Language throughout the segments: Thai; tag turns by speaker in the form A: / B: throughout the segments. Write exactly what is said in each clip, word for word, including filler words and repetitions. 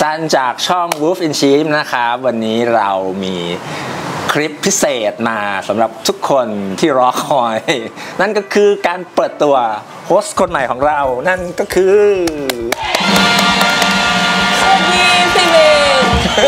A: ซันจากช่อง Wolf in Sheep นะครับวันนี้เรามีคลิปพิเศษมาสำหรับทุกคนที่รอคอยนั่นก็คือการเปิดตัวโฮสต์คนใหม่ของเรานั่นก็คือ
B: สวัสดีพี่เมย์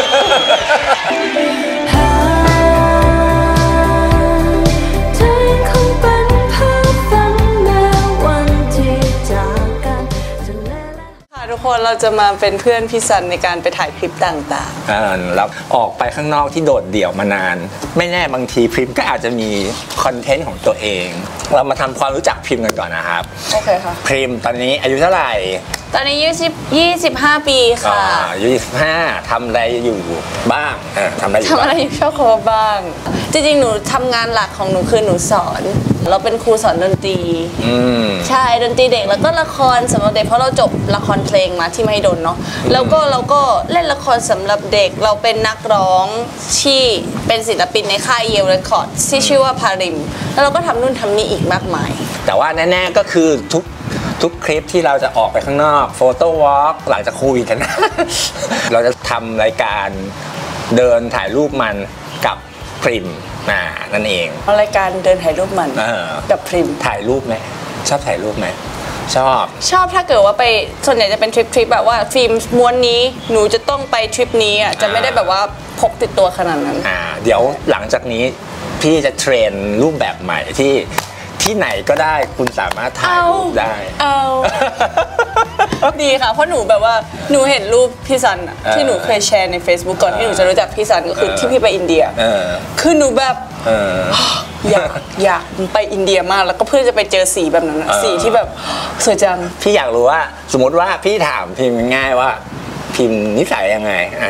B: ทุกคนเราจะมาเป็นเพื่อนพี่ซันในการไปถ่ายคลิปต่างๆ
A: อ่าเราออกไปข้างนอกที่โดดเดี่ยวมานานไม่แน่บางทีพิมก็อาจจะมีคอนเทนต์ของตัวเองเรามาทำความรู้จักพิมกันก่อนนะครับ
B: โอเคค่ะ
A: พิมตอนนี้อายุเท่าไหร่
B: ตอนนี้ยี่สิบยี่สิบห้าปีค่ะ
A: อายุยี่สิบห้าทำอะไรอยู่บ้างทำอะไรอยู่
B: ทำอะไรอยู่ชอบโคบ้างจริงๆหนูทำงานหลักของหนูคือหนูสอนเราเป็นครูสอนดนตรีใช่ดนตรีเด็กแล้วก็ละครสำหรับเด็กเพราะเราจบละครเพลงมาที่มหิดลเนาะแล้วก็เราก็เล่นละครสำหรับเด็กเราเป็นนักร้องที่เป็นศิลปินในค่ายเยลเรคคอร์ดที่ชื่อว่าพาริมแล้วเราก็ทำนู่นทำนี่อีกมากมาย
A: แต่ว่าแน่ๆก็คือทุกทุกคลิปที่เราจะออกไปข้างนอกโฟโต้วอล์กหลังจากโควิดนะเราจะทำรายการเดินถ่ายรูปมันกับพริมน่านั่นเอง
B: รายการเดินถ่ายรูปมันกับพริม
A: ถ่ายรูปไหมชอบถ่ายรูปไหมชอบ
B: ชอบถ้าเกิดว่าไปส่วนใหญ่จะเป็นทริปทริปแบบว่าฟิล์มม้วนนี้หนูจะต้องไปทริปนี้อ่ะจะไม่ได้แบบว่าพกติดตัวขนาดนั้น
A: อ่าเดี๋ยวหลังจากนี้พี่จะเทรนรูปแบบใหม่ที่ที่ไหนก็ได้คุณสามารถถ่ายรูปได้
B: เอาดีค่ะเพราะหนูแบบว่าหนูเห็นรูปพี่ซันที่หนูเคยแชร์ใน Facebook ก่อนที่หนูจะรู้จักพี่ซันก็คือที่พี่ไปอินเดียคือหนูแบบอยากอยากไปอินเดียมากแล้วก็เพื่อจะไปเจอสีแบบนั้นสีที่แบบสวยจัง
A: พี่อยากรู้ว่าสมมติว่าพี่ถามพิมพ์ง่ายว่าพิมพ์นิสัยยังไง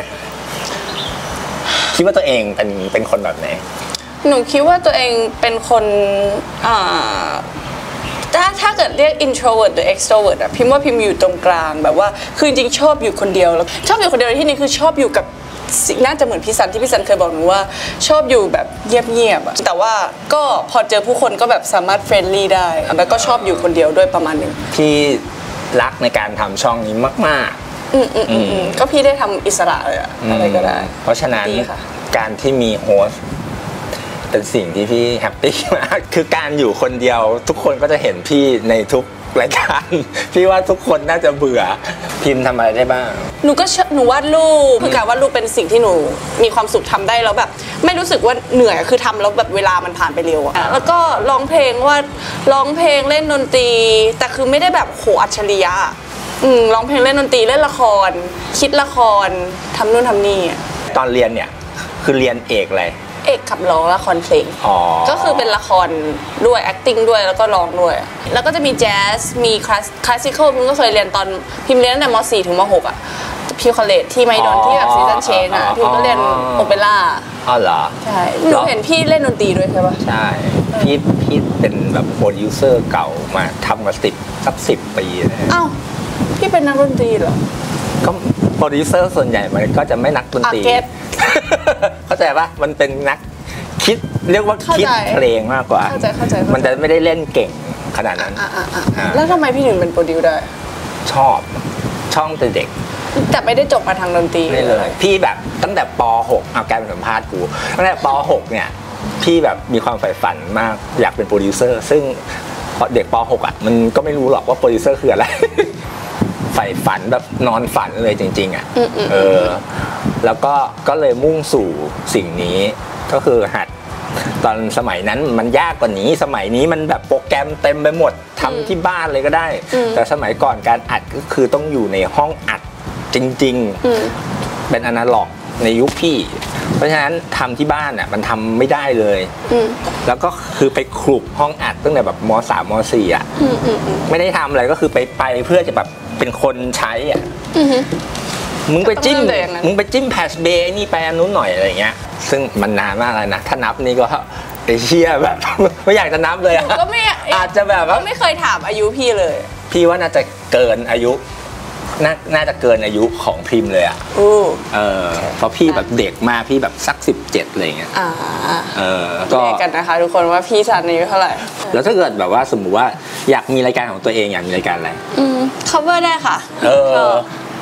A: คิดว่าตัวเองเป็นเป็นคนแบบไหน
B: หนูคิดว่าตัวเองเป็นคนอ่าถ้าถ้าเกิดเรียก introvert หรือ extrovert อะพิมพ์ว่าพิมพ์อยู่ตรงกลางแบบว่าคือจริงๆชอบอยู่คนเดียวแล้วชอบอยู่คนเดียวในที่นี้คือชอบอยู่กับน่าจะเหมือนพี่ซันที่พี่ซันเคยบอกหนูว่าชอบอยู่แบบเงียบๆอะแต่ว่าก็พอเจอผู้คนก็แบบสามารถเฟรนลี่ได้แล้วก็ชอบอยู่คนเดียวด้วยประมาณนึง
A: พี่รักในการทำช่องนี้มาก
B: ๆอืมอืมอืมก็พี่ได้ทำอิสระเลยอะอะไรก็ได้
A: เพราะฉะนั้นการที่มีโฮสต์เป็นสิ่งที่พี่แฮปปี้มากคือการอยู่คนเดียวทุกคนก็จะเห็นพี่ในทุกรายการพี่ว่าทุกคนน่าจะเบื่อพิมพ์ทำอะไรได้บ้าง
B: หนูก็หนูวาดรูปคือการวาดรูปเป็นสิ่งที่หนูมีความสุขทำได้แล้วแบบไม่รู้สึกว่าเหนื่อยคือทำแล้วแบบเวลามันผ่านไปเร็วอะแล้วก็ร้องเพลงวาดร้องเพลงเล่นดนตรีแต่คือไม่ได้แบบโหอัจฉริยะอืมร้องเพลงเล่นดนตรีเล่นละครคิดละครทำนู่นทำนี่
A: ตอนเรียนเนี่ยคือเรียนเอกอะไร
B: เอกขับร้องละครเพลงก็คือเป็นละครด้วย acting ด้วยแล้วก็ร้องด้วยแล้วก็จะมีแจ๊สมีคลาสคลาสสิคอลพิมก็เคยเรียนตอนพิมเรียนตั้งแต่ม.สี่ ถึงม.หก อ่ะพิวคอลเลจที่ไมดอนที่แบบซีซันเชนอ่ะพิมก็เรียนโอเปร่า
A: อ๋อเหรอ
B: ใช่หนูเห็นพี่เล่นดนตรีด้วยใช่ปะ
A: ใช่พี่พี่เป็นแบบโปรดิวเซอร์เก่ามาทำมาสิบสักสิบปีเลย
B: อ้าวพี่เป็นนักดนตรีเหรอ
A: ก็โปรดิวเซอร์ส่วนใหญ่มันก็จะไม่นักดนตรีเข้าใจปะมันเป็นนักคิดเรียกว่าคิดเพลงมากกว่ามันจะไม่ได้เล่นเก่งขนาดนั้น
B: แล้วทำไมพี่ถึงเป็นโปรดิวได้
A: ชอบช่องแต่เด็ก
B: แต่ไม่ได้จบมาทางดนตรี
A: เลยพี่แบบตั้งแต่ป.หก เอาการสัมภาษณ์กูตั้งแต่ป.หก เนี่ยพี่แบบมีความใฝ่ฝันมากอยากเป็นโปรดิวเซอร์ซึ่งเด็กป.หก อ่ะมันก็ไม่รู้หรอกว่าโปรดิวเซอร์คืออะไรใฝ่ฝันแบบนอนฝันเลยจริงๆอ่ะเออแล้วก็ก็เลยมุ่งสู่สิ่งนี้ก็คือหัดตอนสมัยนั้นมันยากกว่านี้สมัยนี้มันแบบโปรแกรมเต็มไปหมดทำที่บ้านเลยก็ได้แต่สมัยก่อนการอัดก็คือต้องอยู่ในห้องอัดจริงๆเป็นอนาล็อกในยุคพี่เพราะฉะนั้นทำที่บ้านอ่ะมันทำไม่ได้เลยแล้วก็คือไปคลุกห้องอัดตั้งแต่แบบม.สาม ม.สี่ อ่ะไม่ได้ทำอะไรก็คือไปไปเพื่อจะแบบเป็นคนใช้อ่ะมึงไปจิ้มมึงไปจิ้มแพสเบย์นี่ไปอันนู้นหน่อยอะไรเงี้ยซึ่งมันนานมากเลยนะถ้านับนี่ก็ไอ้เชี่ยแบบไม่อยากจะนับเลยอ่ะ
B: ก็ไม่
A: อาจจะแบบว่า
B: ไม่เคยถามอายุพี่เลย
A: พี่ว่าน่าจะเกินอายุน่าน่าจะเกินอายุของพิมพ์เลยอ่ะเออเพราะพี่แบบเด็กมากพี่แบบสักสิบเจ็ดอะไรเงี้ย
B: เออก็กันนะคะทุกคนว่าพี่ซันอายุเท่าไหร่
A: แล้วถ้าเกิดแบบว่าสมมุติว่าอยากมีรายการของตัวเองอยากมีรายการอะไร
B: อืม cover ได้ค่ะ
A: เออ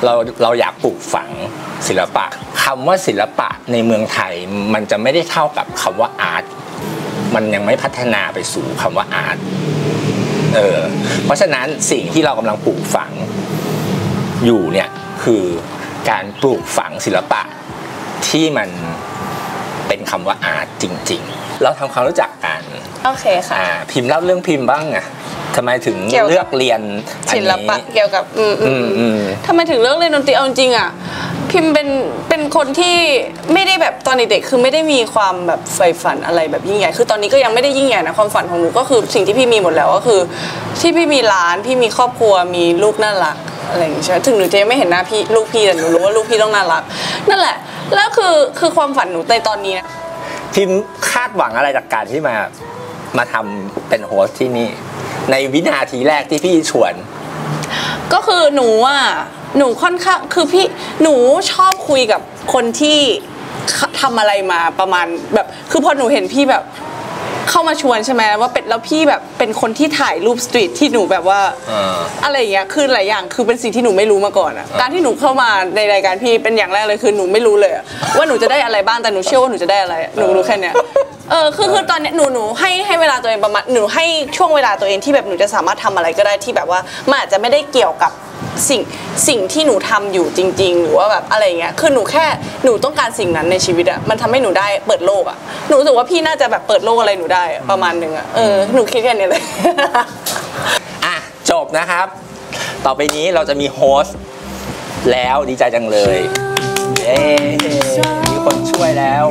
A: เราเราอยากปลูกฝังศิลปะคำว่าศิลปะในเมืองไทยมันจะไม่ได้เท่ากับคำว่าอาร์ตมันยังไม่พัฒนาไปสู่คำว่าอาร์ตเออเพราะฉะนั้นสิ่งที่เรากำลังปลูกฝังอยู่เนี่ยคือการปลูกฝังศิลปะที่มันเป็นคำว่าอาร์ตจริงๆเราทำความรู้จักกัน
B: โอเคค่ะ
A: พิมพ์เล่าเรื่องพิมพ์บ้างอะทำไมถึงเลือกเรียน
B: ศิลปะเกี่ยวกับอืมอืมอืมทำไมถึงเลือกเรียนดนตรีเอาจริงอ่ะพิมเป็นเป็นคนที่ไม่ได้แบบตอนเด็กๆคือไม่ได้มีความแบบใฝ่ฝันอะไรแบบยิ่งใหญ่คือตอนนี้ก็ยังไม่ได้ยิ่งใหญ่นะความฝันของหนูก็คือสิ่งที่พี่มีหมดแล้วก็คือที่พี่มีร้านพี่มีครอบครัวมีลูกน่ารักอะไรอย่างเงี้ยถึงหนูจะไม่เห็นหน้าพี่ลูกพี่แต่หนูรู้ว่าลูกพี่ต้องน่ารักนั่นแหละแล้วคือคือความฝันหนูในตอนนี้
A: พิมคาดหวังอะไรจากการที่มามาทำเป็นโฮสที่นี่ในวินาทีแรกที่พี่ชวน
B: ก็คือหนูอ่ะหนูค่อนข้างคือพี่หนูชอบคุยกับคนที่ทำอะไรมาประมาณแบบคือพอหนูเห็นพี่แบบเข้ามาชวนใช่ไหมว่าเป็นแล้วพี่แบบเป็นคนที่ถ่ายรูปสตรีทที่หนูแบบว่าอะไรอย่างเงี้ยคือหลายอย่างคือเป็นสิ่งที่หนูไม่รู้มาก่อนอ่ะการที่หนูเข้ามาในรายการพี่เป็นอย่างแรกเลยคือหนูไม่รู้เลยว่าหนูจะได้อะไรบ้างแต่หนูเชื่อว่าหนูจะได้อะไรหนูรู้แค่เนี้ยเออคือคือตอนนี้หนูหนูให้ให้เวลาตัวเองประมาณหนูให้ช่วงเวลาตัวเองที่แบบหนูจะสามารถทำอะไรก็ได้ที่แบบว่ามันอาจจะไม่ได้เกี่ยวกับสิ่งสิ่งที่หนูทำอยู่จริงๆหรือว่าแบบอะไรเงี้ยคือหนูแค่หนูต้องการสิ่งนั้นในชีวิตอะมันทำให้หนูได้เปิดโลกอะหนูรู้สึกว่าพี่น่าจะแบบเปิดโลกอะไรหนูได้ประมาณนึงอะเออหนูคิดแค่นี้เลย
A: อ่ะจบนะครับต่อไปนี้เราจะมีโฮสต์แล้วดีใจจังเลยเย้มีคนช่วยแล้ว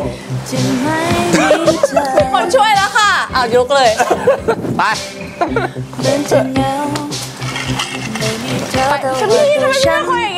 B: มีคนช่วยแล้วค่ะอ้าวยกเลย
A: ไป
B: ทำไมทำไมไม่ค่อย